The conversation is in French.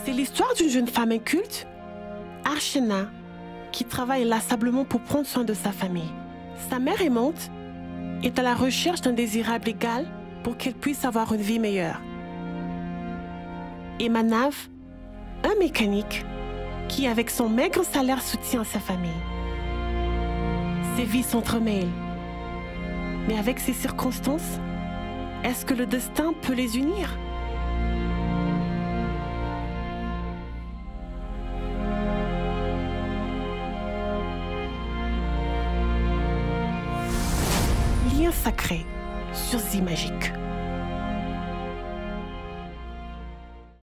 C'est l'histoire d'une jeune femme inculte, Archana, qui travaille inlassablement pour prendre soin de sa famille. Sa mère aimante est à la recherche d'un désirable égal pour qu'elle puisse avoir une vie meilleure. Et Manav, un mécanique qui, avec son maigre salaire, soutient sa famille. Ces vies s'entremêlent. Mais avec ces circonstances, est-ce que le destin peut les unir? Lien sacré sur Zi Magique.